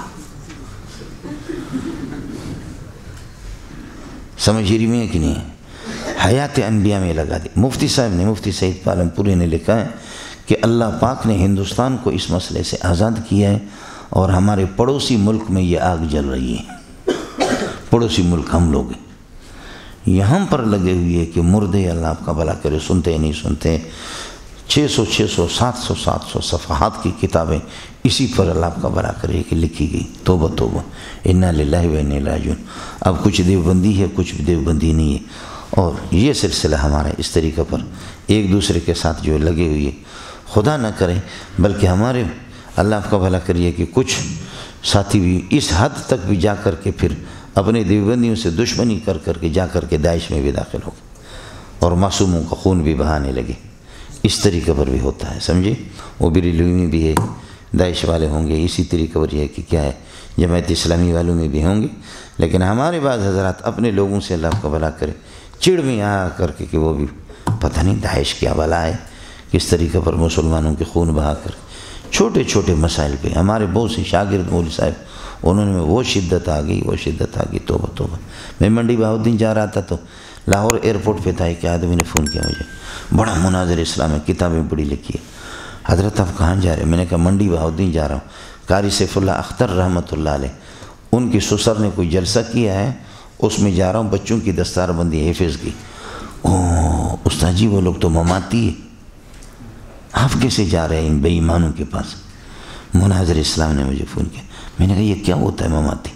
سمجھ رہی میں کہ نہیں؟ حیات انبیاء میں لگا دی۔ مفتی صاحب نے، مفتی سعید پالم پوری نے لکھا ہے کہ اللہ پاک نے ہندوستان کو اس مسئلے سے آزاد کیا ہے، اور ہمارے پڑوسی ملک میں یہ آگ جل رہی ہے، پڑوسی ملک ہم لوگ ہیں، یہاں پر لگے ہوئے کہ مردے اللہ آپ کا بھلا کرے سنتے نہیں سنتے۔ چھ سو چھ سو سات سو سات سو صفحات کی کتابیں اسی پر اللہ آپ کا بھلا کرے کہ لکھی گئی۔ توبہ توبہ، انا للہ و انا الیہ راجعون۔ اب کچھ دیوبندی ہے، کچھ دیوبندی نہیں ہے، اور یہ سلسلہ ہمارا اس طریقہ پر ایک دوسرے کے ساتھ جو لگے ہوئے، خدا نہ کرے بلکہ ہمارے اللہ آپ کا بھلا کریے کہ کچھ ساتھی بھی اس حد تک بھی جا کر کے پھر اپنے دیوبندیوں سے دشمنی کر کر کے جا کر کے داعش میں بھی داخل ہو اور معصوموں کا خون بھی بہانے لگے۔ اس طریقے پر بھی ہوتا ہے، سمجھے؟ وہ بریلوی میں بھی ہے، داعش والے ہوں گے، اسی طریقے پر یہ کہ کیا ہے جماعت اسلامی والوں میں بھی ہوں گے، لیکن ہمارے بعض حضرات اپنے لوگوں سے اللہ کا بھلا کرے چڑ میں آ کر کے کہ وہ بھی پتہ نہیں داعش کیا بلا ہے، کس طریقے پر مسلمانوں کے خون بہا کر چھوٹے چھوٹے مسائل پہ ہمارے بہت سے شاگرد مولوی صاحب، انہوں نے وہ شدت آ گئی، وہ شدت آ گئی، توبہ توبہ۔ میں منڈی بہاؤدین جا رہا تھا تو لاہور ایئرپورٹ پہ تھا، ایک آدمی نے فون کیا مجھے، بڑا مناظر اسلام ہے، کتابیں بڑی لکھی ہے۔ حضرت آپ کہاں جا رہے ہیں؟ میں نے کہا منڈی بہاؤدین جا رہا ہوں، قاری سیف اللہ اختر رحمۃ اللہ علیہ ان کی سسر نے کوئی جلسہ کیا ہے، اس میں جا رہا ہوں، بچوں کی دستار بندی حفظ کی۔ اوہ استاد جی وہ لوگ تو مماتی ہے، آپ کیسے جا رہے ہیں ان بے ایمانوں کے پاس؟ مناظر اسلام نے مجھے فون کیا، میں نے کہا یہ کیا ہوتا ہے مماتی؟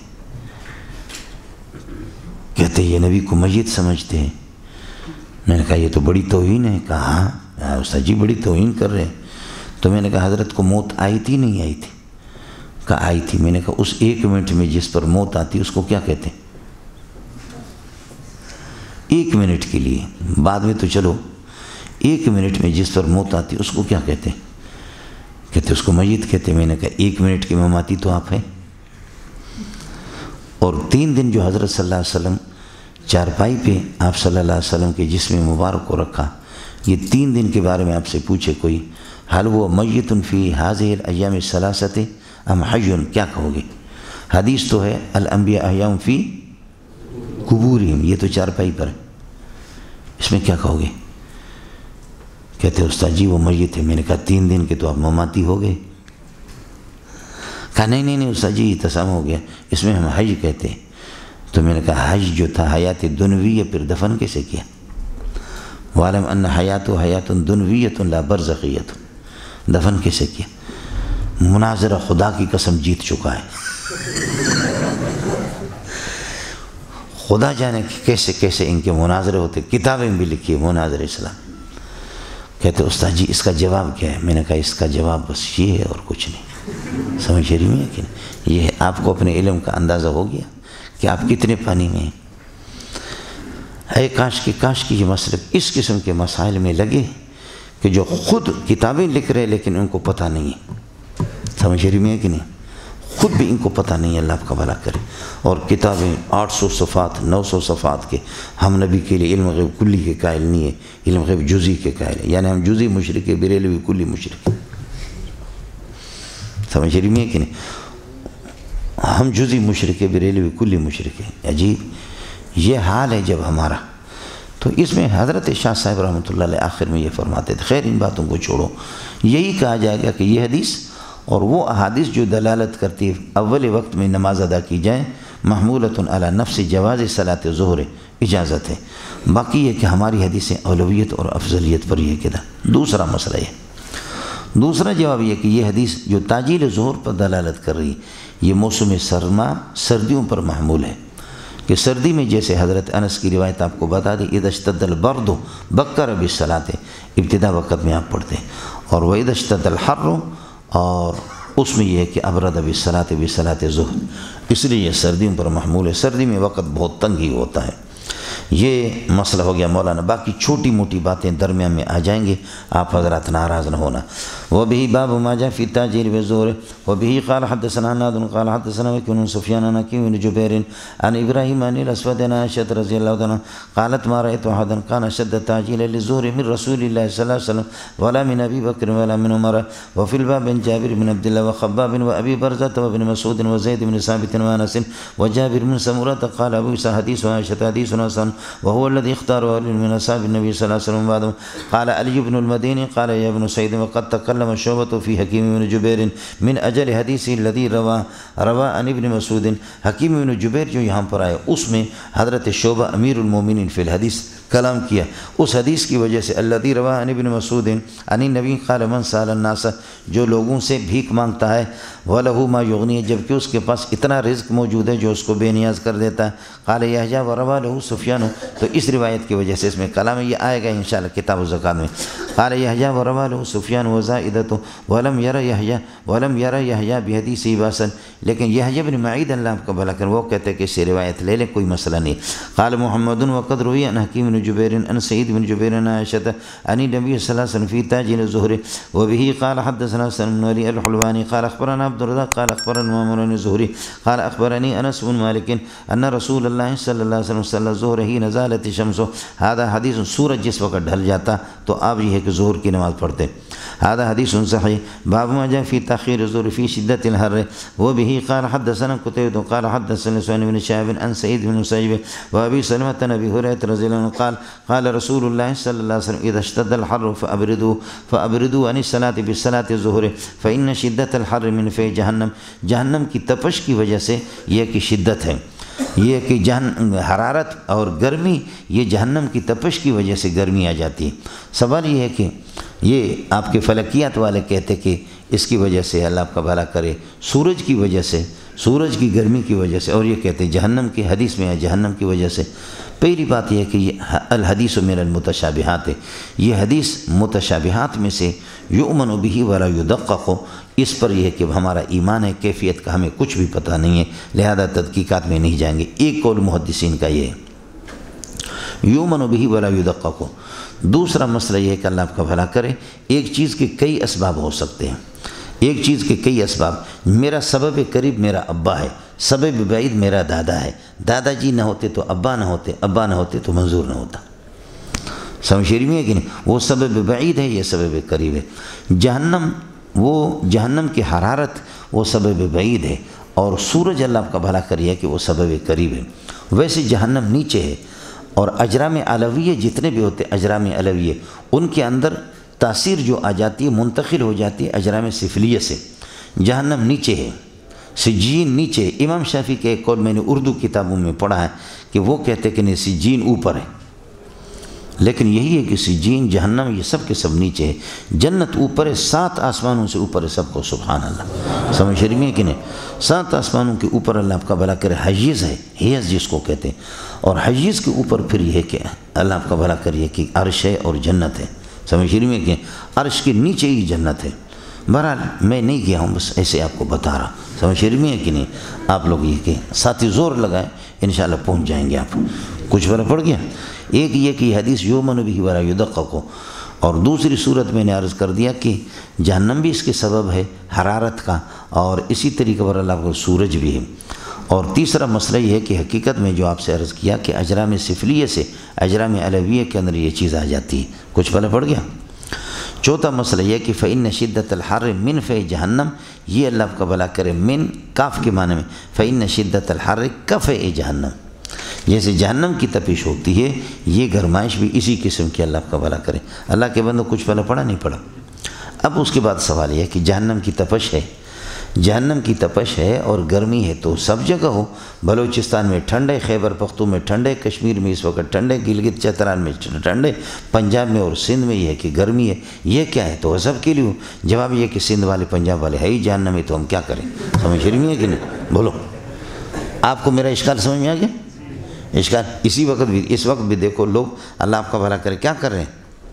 کہتے ہیں یہ نبی کو میت سمجھتے ہیں۔ میں نے کہا یہ تو بڑی توہین ہے۔ کہا ہاں استاد جی بڑی توہین کر رہے ہیں۔ تو میں نے کہا حضرت کو موت آئی تھی نہیں آئی تھی؟ کہا آئی تھی۔ میں نے کہا اس ایک منٹ میں جس پر موت آتی اس کو کیا کہتے ہیں؟ ایک منٹ کے لیے، بعد میں تو چلو، ایک منٹ میں جس پر موت آتی اس کو کیا کہتے ہیں؟ کہتے اس کو میت کہتے۔ میں نے کہا ایک منٹ کی مماتی تو آپ ہیں، اور تین دن جو حضرت صلی اللہ علیہ وسلم چارپائی پہ آپ صلی اللہ علیہ وسلم کے جسم مبارک کو رکھا، یہ تین دن کے بارے میں آپ سے پوچھے کوئی، حل وہ میت فی حاضر ایام الثلاثۃ ام حی، کیا کہو گے؟ حدیث تو ہے الانبیاء احیاء فی قبورہم، یہ تو چارپائی پر ہے، اس میں کیا کہو گے؟ کہتے استاد جی وہ میت ہے۔ میں نے کہا تین دن کے تو آپ مماتی ہو گئے۔ کہا نہیں نہیں نہیں استاد جی تسام ہو گیا، اس میں ہم حج کہتے ہیں۔ تو میں نے کہا حج جو تھا حیات دنوی ہے، پھر دفن کیسے کیا؟ وعلم ان حیات و حیات دنویت لا برزخیت. دفن کیسے کیا؟ مناظرہ خدا کی قسم جیت چکا ہے. خدا جانے کہ کیسے کیسے ان کے مناظرے ہوتے. کتابیں بھی لکھی ہے مناظر اسلام. کہتے استاد جی اس کا جواب کیا ہے؟ میں نے کہا اس کا جواب بس یہ ہے اور کچھ نہیں. سمجھ رہی میں کہ نہیں؟ یہ آپ کو اپنے علم کا اندازہ ہو گیا کہ آپ کتنے پانی میں ہیں. اے کاش کی کاش کی یہ مسلک اس قسم کے مسائل میں لگے کہ جو خود کتابیں لکھ رہے لیکن ان کو پتہ نہیں ہے. سمجھ رہی میں کہ نہیں؟ خود بھی ان کو پتہ نہیں ہے. اللہ آپ کا بھلا کرے. اور کتابیں آٹھ سو صفحات نو سو صفحات کے. ہم نبی کے لیے علم غیب کلی کے قائل نہیں ہے, علم غیب جزئی کے قائل ہے. یعنی ہم جزئی مشرک ہے, بریلوی کلی مشرک. سمجھ رہی میں کہ نہیں؟ ہم جزئی مشرک ہے, بریلوی کلی مشرک ہے. عجیب یہ حال ہے جب ہمارا. تو اس میں حضرت شاہ صاحب رحمۃ اللہ علیہ آخر میں یہ فرماتے تھے, خیر ان باتوں کو چھوڑو, یہی کہا جائے گا کہ یہ حدیث اور وہ احادیث جو دلالت کرتی ہے اول وقت میں نماز ادا کی جائے محمولۃ علی نفس جواز صلاۃ ظہر اجازت ہے. باقی یہ کہ ہماری حدیثیں اولویت اور افضلیت پر یہ کہتا. دوسرا مسئلہ یہ دوسرا جواب یہ کہ یہ حدیث جو تاجیل ظہر پر دلالت کر رہی یہ موسم سرما سردیوں پر محمول ہے کہ سردی میں جیسے حضرت انس کی روایت آپ کو بتا دی اذا اشتد البرد بکر بالصلاۃ ابتدا وقت میں آپ پڑھتے ہیں, اور واذا اشتد الحر اور اس میں یہ ہے کہ ابرد بالصلاۃ بصلاۃ ظہر, اس لیے یہ سردیوں پر محمول ہے. سردی میں وقت بہت تنگ ہی ہوتا ہے. یہ مسئلہ ہو گیا مولانا. باقی چھوٹی موٹی باتیں درمیان میں آ جائیں گے, آپ حضرات ناراض نہ ہونا. وبه باب ما جاء في التاجيل بالظهر وبه قال حدثنا هناد قال حدثنا وكيع سفيان عن حكيم بن جبير عن ابراهيم عن الاسود عن عائشة رضي الله عنها قالت ما رايت احدا كان شد التاجيل للظهر من رسول الله صلى الله عليه وسلم ولا من ابي بكر ولا من عمر. وفي الباب بن جابر بن عبد الله وخباب وابي برزة وابن مسعود وزيد بن ثابت وانس وجابر بن سمرة قال ابو عيسى حديث عائشة حديث حسن وهو الذي اختاره من اصحاب النبي صلى الله عليه وسلم بعده. قال علي بن المديني قال يا ابن سعيد وقد تكلم شعبة في حكيم بن جبير من اجل حدیث الذي روى روى عن ابن مسعود. حکیم بن جبیر جو یہاں پر آئے اس میں حضرت شعبہ امیر المومنین فی الحدیث کلام کیا اس حدیث کی وجہ سے. الذي روى عن ابن مسعود عن النبي قال من سأل الناس, جو لوگوں سے بھیک مانگتا ہے وله ما يغني, جبکہ اس کے پاس اتنا رزق موجود ہے جو اس کو بے نیاز کر دیتا ہے. قال یحییٰ وروى له سفیان, تو اس روایت کی وجہ سے اس میں کلام یہ آئے گا انشاءاللہ کتاب الزکات میں. قال یحییٰ وروى له سفیان وزائدۃ ولم ير یحییٰ ولم ير یحییٰ بحدیث باسا, لیکن یحییٰ بن معین اللہ آپ کا بھلا کر وہ کہتے ہیں کہ اس سے روایت لے لیں کوئی مسئلہ نہیں. قال محمد وقد روی عن حکیم بن جبیر عن سعید بن جبیر عن عائشة عن النبي صلی اللہ علیہ وسلم في تاجيل الظهر وبه قال حدثنا سلم بن علي الحلواني قال اخبرنا عبد الرزاق قال اخبرنا معمر بن الزهري قال اخبرني انس بن مالك ان رسول الله صلی اللہ علیہ وسلم صلی الظهر حين زالت الشمس. هذا حدیث سورج جس وقت ڈھل جاتا تو آپ یہ ہے کہ ظہر کی نماز پڑھتے. هذا حديث صحيح. باب ما جاء في تأخير الظهر في شدة الحر وبه قال حدثنا قتيبة قال حدثنا سفيان بن شهاب عن سعيد بن مسيب وابي سلمة عن ابي هريرة رضي الله عنه قال قال رسول الله صلى الله عليه وسلم اذا اشتد الحر فابردوا فابردوا عن الصلاة بالصلاة الظهر فإن شدة الحر من في جہنم. جہنم کی تپش کی وجہ سے یہ کہ شدت ہے, یہ کہ جہن حرارت اور گرمی یہ جہنم کی تپش کی وجہ سے گرمی آ جاتی ہے. سوال یہ ہے کہ یہ آپ کے فلکیات والے کہتے کہ اس کی وجہ سے اللہ آپ کا بھلا کرے سورج کی وجہ سے, سورج کی گرمی کی وجہ سے, اور یہ کہتے جہنم کی حدیث میں ہے جہنم کی وجہ سے. پہلی بات یہ ہے کہ یہ الحدیث من المتشابہات ہے, یہ حدیث متشابہات میں سے یؤمن بہ ولا یدقق, اس پر یہ ہے کہ ہمارا ایمان ہے, کیفیت کا ہمیں کچھ بھی پتہ نہیں ہے, لہذا تدقیقات میں نہیں جائیں گے. ایک قول محدثین کا یہ ہے یؤمن بہ ولا یدقق. دوسرا مسئلہ یہ ہے کہ اللہ آپ کا بھلا کرے, ایک چیز کے کئی اسباب ہو سکتے ہیں, ایک چیز کے کئی اسباب. میرا سبب قریب میرا ابا ہے, سبب بعید میرا دادا ہے. دادا جی نہ ہوتے تو ابا نہ ہوتے, ابا نہ ہوتے تو منظور نہ ہوتا. سمجھ رہی ہے کہ نہیں؟ وہ سبب بعید ہے, یہ سبب قریب ہے. جہنم وہ جہنم کی حرارت وہ سبب بعید ہے, اور سورج اللہ آپ کا بھلا کریے کہ وہ سبب قریب ہے. ویسے جہنم نیچے ہے, اور اجرام علویہ جتنے بھی ہوتے اجرام علویہ ان کے اندر تاثیر جو آ جاتی ہے منتقل ہو جاتی ہے اجرام سفلیہ سے. جہنم نیچے ہے, سجین نیچے. امام شافعی کے ایک قول میں نے اردو کتابوں میں پڑھا ہے کہ وہ کہتے کہ نہیں سجین اوپر ہے, لیکن یہی ہے کہ سجین جہنم یہ سب کے سب نیچے ہے، جنت اوپر ہے، سات آسمانوں سے اوپر ہے سب کو، سبحان اللہ، سمجھ رہی ہیں کہ نہیں؟ سات آسمانوں کے اوپر اللہ آپ کا بھلا کرے، حیز ہے، حیز جس کو کہتے ہیں، اور حیز کے اوپر پھر یہ ہے کہ اللہ آپ کا بھلا کریے کہ عرش ہے اور جنت ہے، سمجھ رہی ہیں کہ عرش کے نیچے ہی جنت ہے۔ بہرحال میں نہیں گیا ہوں، بس ایسے آپ کو بتا رہا، سمجھ رہی ہیں کہ نہیں؟ آپ لوگ یہ کہ ساتھی زور لگائیں، انشاءاللہ پہنچ جائیں گے آپ۔ کچھ فرق پڑ گیا؟ ایک یہ کہ حدیث یومن بھی ولا یدقق کو، اور دوسری صورت میں نے عرض کر دیا کہ جہنم بھی اس کے سبب ہے حرارت کا، اور اسی طریقے پر اللہ کو سورج بھی ہے۔ اور تیسرا مسئلہ یہ ہے کہ حقیقت میں جو آپ سے عرض کیا کہ اجرام سفلیہ سے اجرام علویہ کے اندر یہ چیز آ جاتی ہے، کچھ پہلے پڑ گیا۔ چوتھا مسئلہ یہ کہ فإن شدت الحر من فی جہنم، یہ اللہ کا بھلا کرے من کاف کے معنی میں، فإن شدت الحر کفی جہنم، جیسے جہنم کی تپش ہوتی ہے یہ گرمائش بھی اسی قسم کی، اللہ کا بھلا کرے۔ اللہ کے بندوں کچھ پہلے پڑھا نہیں پڑھا؟ اب اس کے بعد سوال یہ ہے کہ جہنم کی تپش ہے، جہنم کی تپش ہے اور گرمی ہے تو سب جگہ ہو، بلوچستان میں ٹھنڈے، خیبر پختون میں ٹھنڈے، کشمیر میں اس وقت ٹھنڈے، گلگت چترال میں ٹھنڈے، پنجاب میں اور سندھ میں یہ ہے کہ گرمی ہے، یہ کیا ہے؟ تو سب کے لیے ہو۔ جواب یہ کہ سندھ والے پنجاب والے ہے ہی جہنم میں، تو ہم کیا کریں؟ سمجھ رہی ہیں کہ نہیں؟ بولو، آپ کو میرا اشکال سمجھ میں آ گیا؟ اشکال اسی وقت بھی، اس وقت بھی دیکھو لوگ اللہ آپ کا بھلا کرے کیا کر رہے ہیں؟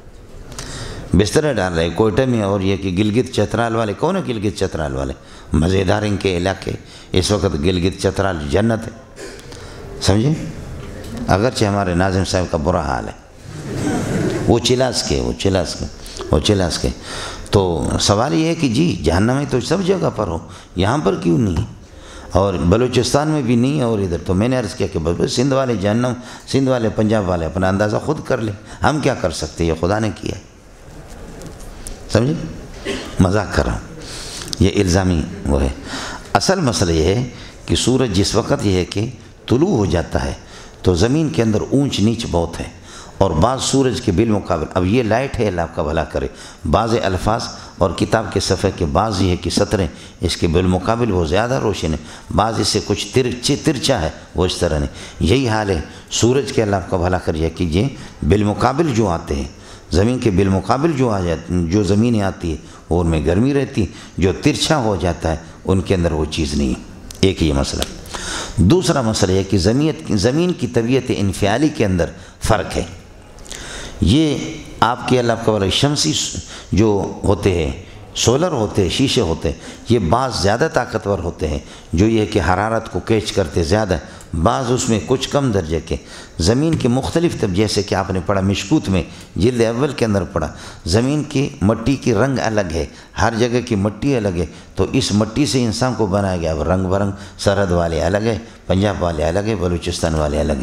بستر ڈال رہے ہیں کوئٹہ میں، اور یہ کہ گلگت چترال والے، کون ہے گلگت چترال والے؟ مزیدار ان کے علاقے، اس وقت گلگت چترال جنت ہے، سمجھے؟ اگرچہ ہمارے ناظم صاحب کا برا حال ہے، وہ چلاس کے وہ چلاس کے وہ چلاس کے تو سوال یہ ہے کہ جی جہنم میں تو سب جگہ پر ہو، یہاں پر کیوں نہیں؟ اور بلوچستان میں بھی نہیں ہے، اور ادھر تو میں نے عرض کیا کہ بس سندھ والے جہنم، سندھ والے پنجاب والے اپنا اندازہ خود کر لیں، ہم کیا کر سکتے؟ یہ خدا نے کیا ہے، سمجھے؟ مذاق کر رہا ہوں، یہ الزامی وہ ہے۔ اصل مسئلہ یہ ہے کہ سورج جس وقت یہ ہے کہ طلوع ہو جاتا ہے تو زمین کے اندر اونچ نیچ بہت ہے، اور بعض سورج کے بالمقابل، اب یہ لائٹ ہے اللہ آپ کا بھلا کرے، بعض الفاظ اور کتاب کے صفحے کے بعض یہ ہے کہ سطریں اس کے بالمقابل وہ زیادہ روشن ہے، بعض اس سے کچھ ترچے ترچا ہے، وہ اس طرح نہیں۔ یہی حال ہے سورج کے، اللہ آپ کا بھلا کریے کہ یہ بالمقابل جو آتے ہیں، زمین کے بالمقابل جو آ جاتی، جو زمینیں آتی ہے وہ ان میں گرمی رہتی، جو ترچھا ہو جاتا ہے ان کے اندر وہ چیز نہیں ہے۔ ایک یہ مسئلہ۔ دوسرا مسئلہ یہ کہ زمین زمین کی طبیعت انفعالی کے اندر فرق ہے۔ یہ آپ کے اللہ کا والا شمسی جو ہوتے ہیں، سولر ہوتے ہیں، شیشے ہوتے ہیں، یہ بعض زیادہ طاقتور ہوتے ہیں، جو یہ کہ حرارت کو کیچ کرتے زیادہ، بعض اس میں کچھ کم درجے کے۔ زمین کے مختلف طب، جیسے کہ آپ نے پڑھا مشکوت میں جلد اول کے اندر پڑھا، زمین کی مٹی کی رنگ الگ ہے، ہر جگہ کی مٹی الگ ہے، تو اس مٹی سے انسان کو بنایا گیا، اب رنگ برنگ، سرحد والے الگ ہے، پنجاب والے الگ ہے، بلوچستان والے الگ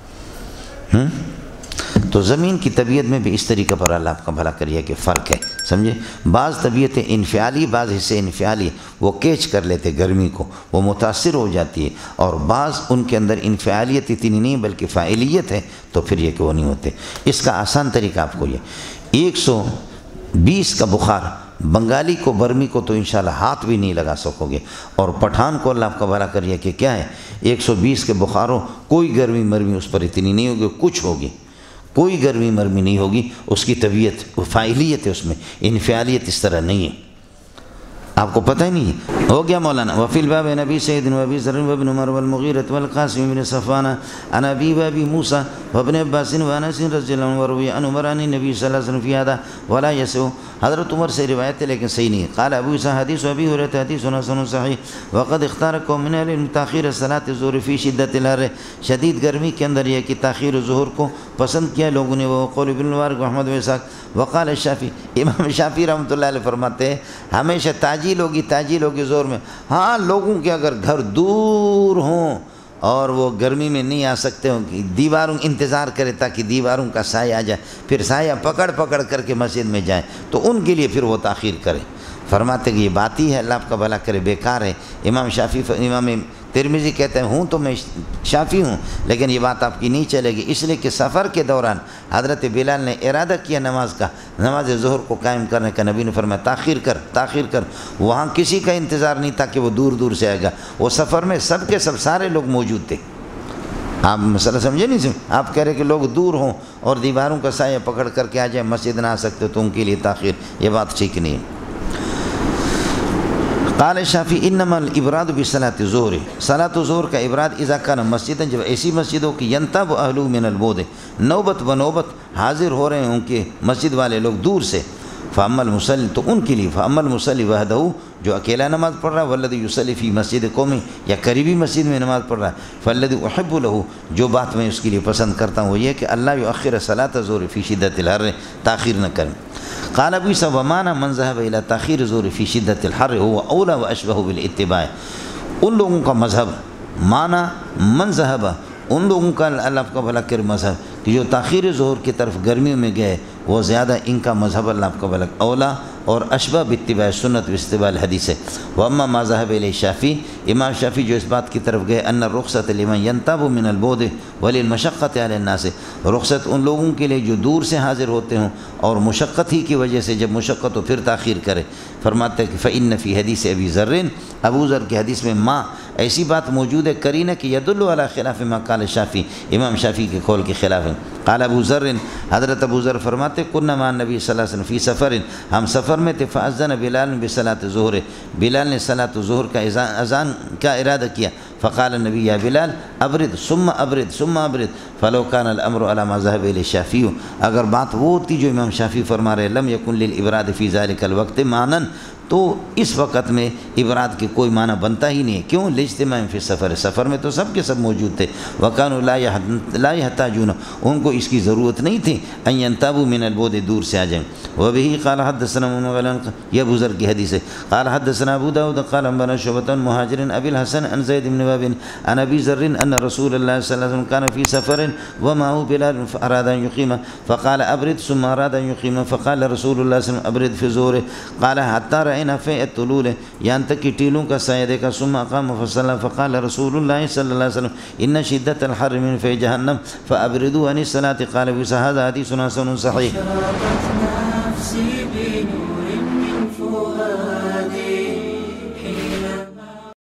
ہیں۔ تو زمین کی طبیعت میں بھی اس طریقے پر اللہ آپ کا بھلا کریے کہ فرق ہے، سمجھے؟ بعض طبیعتیں انفعالی، بعض حصے انفعالی، وہ کیچ کر لیتے گرمی کو، وہ متاثر ہو جاتی ہے، اور بعض ان کے اندر انفعالیت اتنی نہیں بلکہ فاعلیت ہے، تو پھر یہ کہ وہ نہیں ہوتے۔ اس کا آسان طریقہ آپ کو یہ، ایک سو بیس کا بخار بنگالی کو، برمی کو تو انشاءاللہ ہاتھ بھی نہیں لگا سکو گے، اور پٹھان کو اللہ آپ کا بھلا کریے کہ کیا ہے، ایک سو بیس کے بخاروں کوئی گرمی مرمی اس پر اتنی نہیں ہوگی، کچھ ہوگی، کوئی گرمی مرمی نہیں ہوگی، اس کی طبیعت فاعلیت ہے، اس میں انفعالیت اس طرح نہیں ہے، آپ کو پتہ ہی نہیں ہو گیا مولانا۔ وفی الباب نبی سید و ابی ذر و ابن عمر والمغیرۃ والقاسم بن صفوان عن ابی و ابی موسیٰ و ابن عباس و انس رضی اللہ عنہ وروی عن عمر عن النبی صلی اللہ علیہ وسلم فی هذا ولا يسع۔ حضرت عمر سے روایت ہے لیکن صحیح نہیں ہے۔ قال ابو عیسیٰ حدیث ابی ہریرہ حدیث حسن صحیح وقد اختار قوم من اہل تاخیر صلاۃ الظہر فی شدۃ الحر، شدید گرمی کے اندر یہ کہ تاخیر ظہر کو پسند کیا لوگوں نے، وہ قول ابن المبارک محمد و اسحاق وقال الشافعی، امام شافعی رحمۃ اللہ علیہ فرماتے ہیں ہمیشہ تاجیل ہوگی، تاجیل ہوگی ظہر میں، ہاں لوگوں کے اگر گھر دور ہوں اور وہ گرمی میں نہیں آ سکتے ہوں، دیواروں انتظار کرے تاکہ دیواروں کا سایہ آ جائے، پھر سایہ پکڑ پکڑ کر کے مسجد میں جائیں، تو ان کے لیے پھر وہ تاخیر کرے۔ فرماتے کہ یہ بات ہی ہے، اللہ آپ کا بھلا کرے، بیکار ہے۔ امام شافعی امام ترمذی کہتے ہیں ہوں تو میں شافعی ہوں لیکن یہ بات آپ کی نہیں چلے گی، اس لیے کہ سفر کے دوران حضرت بلال نے ارادہ کیا نماز کا، نماز ظہر کو قائم کرنے کا، نبی نے فرمایا تاخیر کر تاخیر کر، وہاں کسی کا انتظار نہیں تھا کہ وہ دور دور سے آئے گا، وہ سفر میں سب کے سب سارے لوگ موجود تھے، آپ مسئلہ سمجھے نہیں سمجھے؟ آپ کہہ رہے کہ لوگ دور ہوں اور دیواروں کا سایہ پکڑ کر کے آ جائیں مسجد نہ آ سکتے تو ان کے لیے تاخیر، یہ بات ٹھیک نہیں ہے۔ قال شافعی انما الابراد بصلاۃ الظہر، صلاۃ الظہر کا ابراد اذا کان مسجد، جب ایسی مسجد ہو کہ ینتاب اہلہ من البعد، نوبت بنوبت حاضر ہو رہے ہوں کہ مسجد والے لوگ دور سے، فاما المصلی، تو ان کے لیے فاما المصلی وحدہ، جو اکیلا نماز پڑھ رہا ہے، والذی یصلی فی مسجد قومی، یا قریبی مسجد میں نماز پڑھ رہا ہے، فالذی احب لہ، جو بات میں اس کے لیے پسند کرتا ہوں وہ یہ کہ اللہ یؤخر صلاۃ الظہر فی شدۃ الحر، تاخیر نہ کریں۔ قال ابو عیسیٰ ومعنی من ذهب الى تاخیر الظہر فی شدۃ الحر هو اولی واشبہ بالاتباع، ان لوگوں کا مذہب، معنی من ذهب، ان لوگوں کا اللہ کا بھلا کر مذہب کہ جو تاخیر ظہر کی طرف گرمیوں میں گئے وہ زیادہ ان کا مذہب اللہ کا بھلا اولا اور اشبہ باتباع سنت و استباع الحدیث ہے۔ واما ما ذهب الیہ شافعی، امام شافعی جو اس بات کی طرف گئے ان الرخصۃ لمن ینتاب من البعد وللمشقۃ علی الناس، رخصت ان لوگوں کے لیے جو دور سے حاضر ہوتے ہوں اور مشقت ہی کی وجہ سے جب مشقت ہو پھر تاخیر کرے، فرماتے ہیں کہ فإن فی حدیث ابی ذر، ابو ذر کی حدیث میں ما ایسی بات موجود ہے کرینہ کہ یدل علی خلاف ما قال شافعی، امام شافعی کے قول کے خلاف ہے۔ قال ابو ذر، حضرت ابو ذر فرماتے کنا مع نبی صلی اللہ علیہ وسلم فی سفر، ہم سفر میں تھے، فاذن بلال بصلاۃ الظہر، بلال نے صلاۃ الظہر کا اذان کا ارادہ کیا، فقال النبی یا بلال ابرد ثم ابرد ثم ابرد، فلو کان الامر علی ما ذهب الیہ الشافعی، اگر بات وہ ہوتی جو امام شافعی فرما رہے لم یکن للابراد فی ذلک الوقت معنی، تو اس وقت میں ابراد کے کوئی معنی بنتا ہی نہیں ہے، کیوں؟ لاجتماع فی سفر، سفر میں تو سب کے سب موجود تھے، وکانوا لا یحتاجون، ان کو اس کی ضرورت نہیں تھی ان ینتابوا من البعد، دور سے آ جائیں۔ وبه قال حدثنا ابن غیلان، یہ ابو ذر کی حدیث ہے، قال حدثنا ابو داود قال انبانا شعبۃ مہاجر ابی الحسن عن زید بن وهب عن ابی ذر ان رسول اللہ صلی اللہ علیہ وسلم كان في سفر ومعه بلال فاراد ان يقيم فقال ابرد ثم اراد ان يقيم فقال رسول اللہ صلی اللہ علیہ وسلم ابرد في الظهر قال حتى رأينا في الطلول، یہاں تک کہ ٹیلوں کا سایہ دیکھا، ثم اقام فصلى فقال رسول اللہ صلی اللہ علیہ وسلم ان شدۃ الحر من في جہنم فابردوا عن الصلاة، قال هذا حدیث حسن صحیح۔